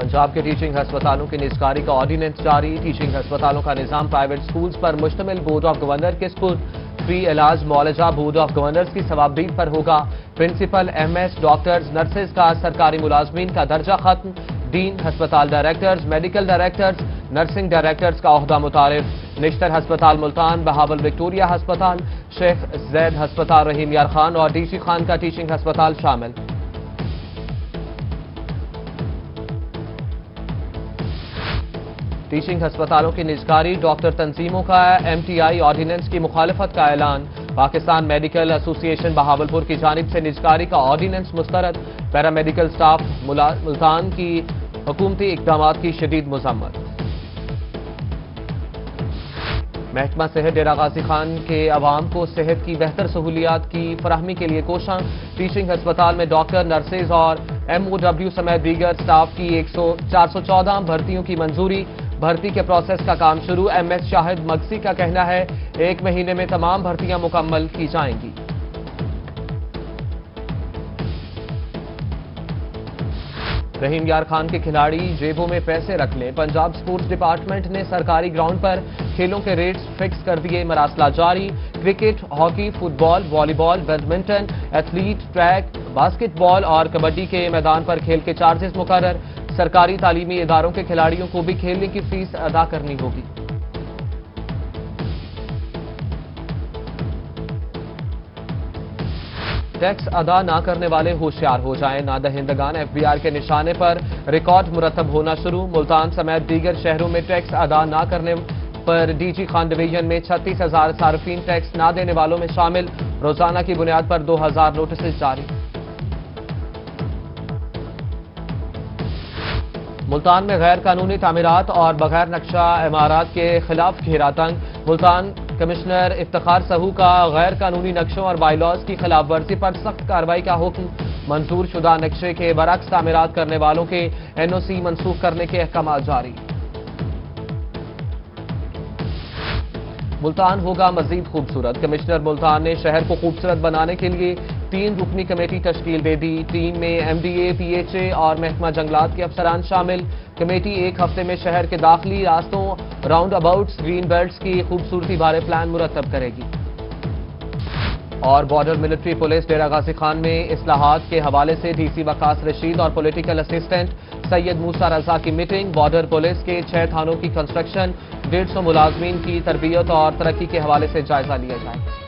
पंजाब के टीचिंग हस्पतालों की निजकारी का ऑर्डिनेंस जारी। टीचिंग हस्पतालों का निजाम प्राइवेट स्कूल्स पर मुश्तमिल बोर्ड ऑफ गवर्नर के स्पुर्द। फ्री इलाज मुआलजा बोर्ड ऑफ गवर्नर्स की सवाबदीद पर होगा। प्रिंसिपल एमएस डॉक्टर्स नर्सेज का सरकारी मुलाजमीन का दर्जा खत्म। डीन हस्पताल directors medical directors nursing directors का ओहदा मुतारिफ। निश्तर हस्पताल मुल्तान बहावल विक्टोरिया हस्पताल शेख जैद हस्पताल रहीम यार खान और डीसी खान का टीचिंग हस्पताल शामिल। टीचिंग हस्पतालों की निजकारी डॉक्टर तंजीमों का एमटीआई ऑर्डिनेंस की मुखालफत का ऐलान। पाकिस्तान मेडिकल एसोसिएशन बहावलपुर की जानिब से निजकारी का ऑर्डिनेंस मुस्तरद। पैरामेडिकल स्टाफ मुल्तान की हुकूमती इकदामात की शदीद मजम्मत। महकमा सेहत डेरा गाजी खान के अवाम को सेहत की बेहतर सहूलियात की फराहमी के लिए कोशां। टीचिंग हस्पताल में डॉक्टर नर्सेज और एमओडब्ल्यू समेत दीगर स्टाफ की 414 भर्तियों की मंजूरी। भर्ती के प्रोसेस का काम शुरू। एमएस शाहिद मगसी का कहना है 1 महीने में तमाम भर्तियां मुकम्मल की जाएंगी। रहीम यार खान के खिलाड़ी जेबों में पैसे रख लें। पंजाब स्पोर्ट्स डिपार्टमेंट ने सरकारी ग्राउंड पर खेलों के रेट्स फिक्स कर दिए। मरासला जारी। Cricket, hockey, football, volleyball, badminton, athlete, track, basketball और कबड्डी के मैदान पर खेल के चार्जेस मुकर्रर। सरकारी तालीमी इदारों के खिलाड़ियों को भी खेलने की फीस अदा करनी होगी। टैक्स अदा ना करने वाले होशियार हो जाएं। नादहिंदगान एफबीआर के निशाने पर रिकॉर्ड मुरतब होना शुरू। मुल्तान समेत दीगर शहरों में टैक्स अदा ना करने पर डीजी खान डिवीजन में 36,000 सार्फिन टैक्स ना देने वालों में शामिल। रोजाना की बुनियाद पर 2,000 नोटिस जारी। मुल्तान में गैर कानूनी तामीरात और बगैर नक्शा इमारत के खिलाफ घेरा तंग। मुल्तान कमिश्नर इफ्तिखार सहू का गैर कानूनी नक्शों और बाइलॉज की खिलाफ वर्जी पर सख्त कार्रवाई का हुक्म। मंजूर शुदा नक्शे के बरक्स तामीरात करने वालों के एनओसी मनसूख करने के अहकाम जारी। मुल्तान होगा मजीद खूबसूरत। कमिश्नर मुल्तान ने शहर को खूबसूरत बनाने के लिए 3 रुकनी कमेटी तश्कील दे दी। टीम में एमडीए, पीएचए और महकमा जंगलात के अफसरान शामिल। कमेटी 1 हफ्ते में शहर के दाखिली रास्तों, राउंड अबाउट्स, ग्रीन बेल्ट्स की खूबसूरती बारे प्लान मुरतब करेगी। और border military police Dera Ghazi Khan में इस्लाहात के हवाले से डीसी वकास रशीद और पॉलिटिकल असिस्टेंट सैयद मूसा रजा की मीटिंग। बॉर्डर पुलिस के 6 थानों की कंस्ट्रक्शन, 150 मुलाजमीन की तरबियत और तरक्की के हवाले से जायजा लिया जाए।